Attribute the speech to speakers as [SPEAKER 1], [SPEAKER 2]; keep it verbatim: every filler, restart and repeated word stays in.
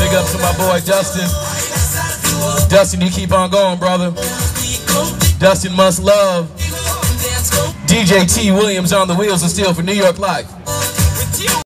[SPEAKER 1] Big up to my boy Dustin. Dustin, you keep on going, brother. Dustin must love. D J T Williams on the wheels of steel for New York Life.